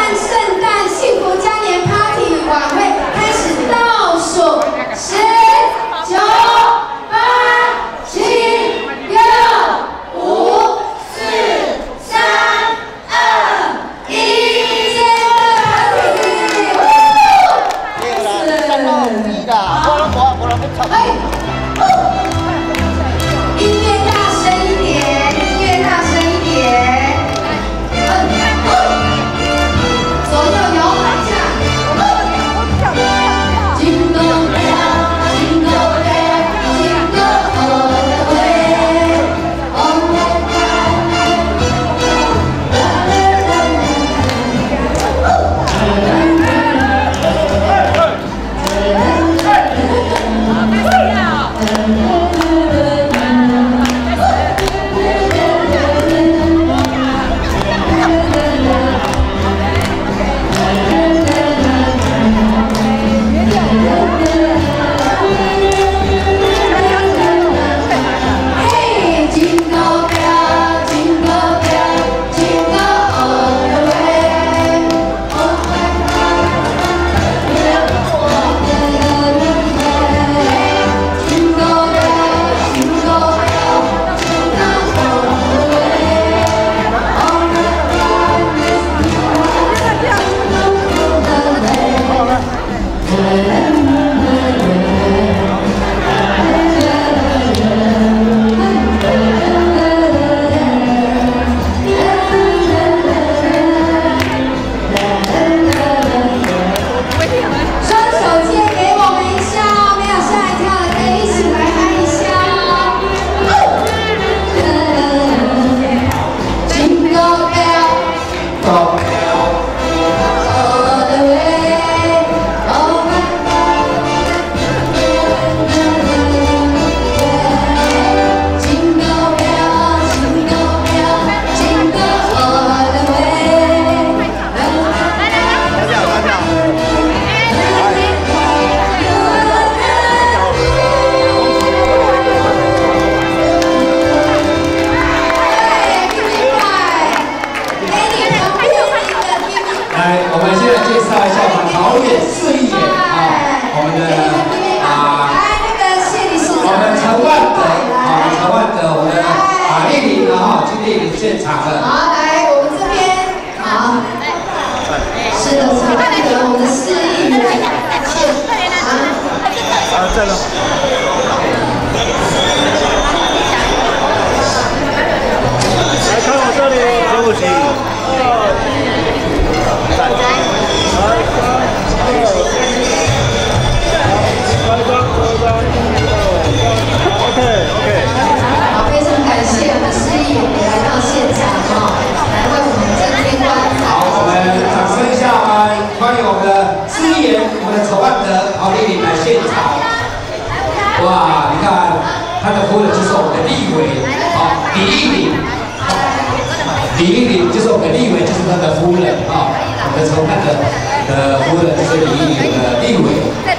圣诞幸福嘉年 Party 晚会开始倒数10、9、8、7、6、5、4、3、2、1，圣诞 Party！ 音乐大声一点，音乐大声一点。左右摇摆一下。Jingle bell, jingle bell, jingle all the way. All the 现场的。 好，来我们这边，好，是的，是的，我们的市议员， 在了。来看我这里，对不起。OK。 好，非常感谢我们市议员也来到现场哈，来为我们增添光彩。 好，我们掌声一下，欢迎我们的市议员，我们的筹办人郝丽玲来现场。哇，你看他的夫人就是我们的立委，好，李依林，李依林就是我们的立委，就是他的夫人啊，我们的筹办的夫人就是李依林的立委。